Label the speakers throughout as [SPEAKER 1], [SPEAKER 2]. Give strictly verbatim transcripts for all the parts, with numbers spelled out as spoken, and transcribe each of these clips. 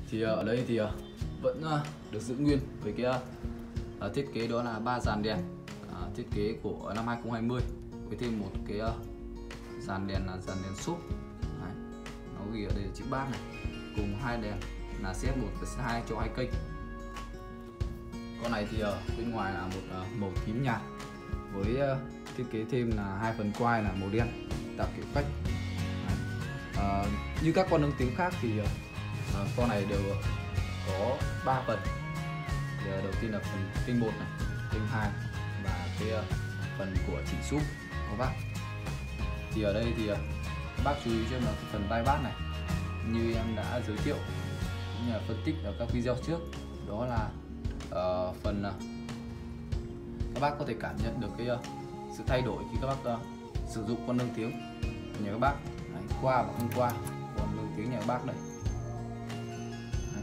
[SPEAKER 1] Thì ở đây thì vẫn được giữ nguyên với cái uh, thiết kế đó là ba dàn đèn uh, thiết kế của năm hai không hai không, với thêm một cái uh, dàn đèn là dàn đèn súp. Đấy, nó ghi ở đây là chữ bát này, cùng hai đèn là xê ép một và xê ép hai cho hai kênh. Con này thì ở uh, bên ngoài là một uh, màu tím nhạt với uh, thiết kế thêm là hai phần quai là màu đen tạo kiểu cách. Uh, như các con nâng tiếng khác thì uh, uh, con này đều có ba phần. Thì, uh, đầu tiên là phần kênh một này, kênh hai và cái uh, phần của chỉnh súp các bác. Thì ở đây thì uh, các bác chú ý cho là phần tai bát này, như em đã giới thiệu cũng như là phân tích ở các video trước, đó là uh, phần uh, các bác có thể cảm nhận được cái uh, sự thay đổi khi các bác uh, sử dụng con nâng tiếng nhà các bác. Đấy, qua và không qua con nâng tiếng nhà các bác đây. Đấy.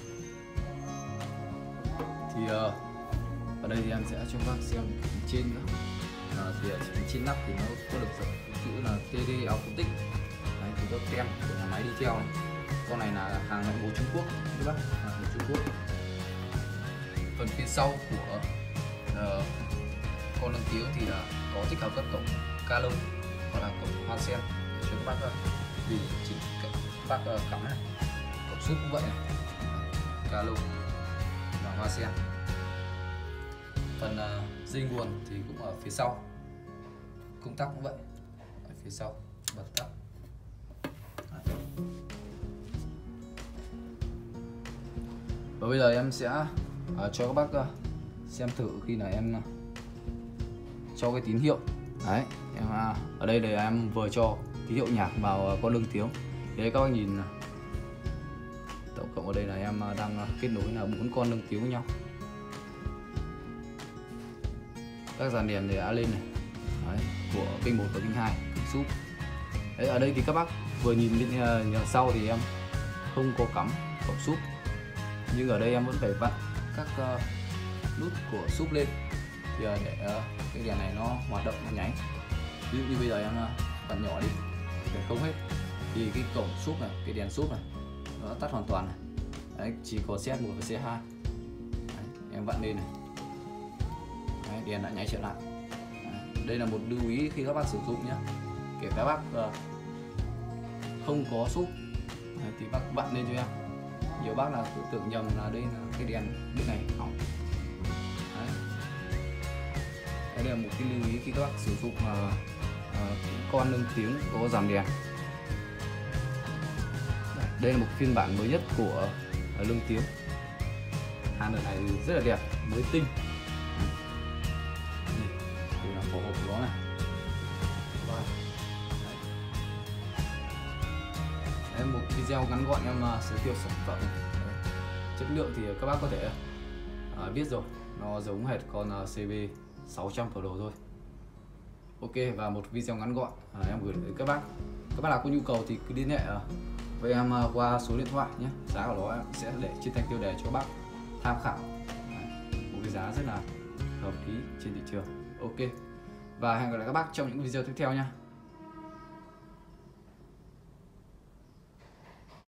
[SPEAKER 1] Thì uh, ở đây thì em sẽ cho các bác xem phần trên nữa. Uh, thì ở trên nắp thì nó có được chữ là tê đê Acoustic. Đấy, thì có tem của nhà máy đi theo này. Con này là hàng nội bộ Trung Quốc các bác, hàng của Trung Quốc. Phần phía sau của uh, con nâng tiếng thì là có tích hợp các cổng ca lông hoặc là cổng hoa sen để cho các bác vì chỉ các bác cắm này, cổng súp cũng vậy này, ca lông và hoa sen. Phần uh, dây nguồn thì cũng ở phía sau, công tắc cũng vậy, ở phía sau bật tắt. Và bây giờ em sẽ uh, cho các bác uh, xem thử khi là em uh, cho cái tín hiệu. Đấy, em uh, ở đây là em vừa cho tín hiệu nhạc vào uh, con lưng tiếng. Thì đây các bác nhìn, uh, tổng cộng ở đây là em uh, đang uh, kết nối là bốn con lưng tiếng với nhau. Các dàn đèn thì đã lên này. Đấy, của kênh một và kênh hai súp. Đấy, ở đây thì các bác vừa nhìn bên uh, nhà sau thì em không có cắm cổng súp, nhưng ở đây em vẫn phải vặn các uh, nút của súp lên thì uh, để uh, cái đèn này nó hoạt động, nó nháy. Ví dụ như bây giờ em uh, vặn nhỏ đi để không hết thì cái cổng súp này, cái đèn súp này nó tắt hoàn toàn này. Đấy, chỉ có xê ép một và xê ép hai. Đấy, em vặn lên này. Đấy, đèn đã nháy trở lại. Đấy, đây là một lưu ý khi các bác sử dụng nhé. Kể các bác uh, không có súp Đấy, thì bác vặn lên cho em. Nhiều bác là tự tưởng nhầm là đây là cái đèn bên này hỏng. Đấy. Đây là một cái lưu ý khi các bác sử dụng uh, uh, con nâng tiếng có giảm đèn. Đấy, đây là một phiên bản mới nhất của uh, lưng tiếng. Hàng đợt này rất là đẹp, mới tinh. Đây là vỏ hộp của nó này. Đấy, một video ngắn gọn em uh, giới thiệu sản phẩm. Đấy. Chất lượng thì các bác có thể uh, biết rồi, nó giống hệt con uh, xê vê sáu trăm Pro thôi. Ok, và một video ngắn gọn uh, em gửi đến các bác. Các bác nào có nhu cầu thì cứ liên hệ uh, với em uh, qua số điện thoại nhé. Giá của nó em sẽ để trên thanh tiêu đề cho bác tham khảo. Đấy, một cái giá rất là hợp lý trên thị trường. Ok, và hẹn gặp lại các bác trong những video tiếp theo nha.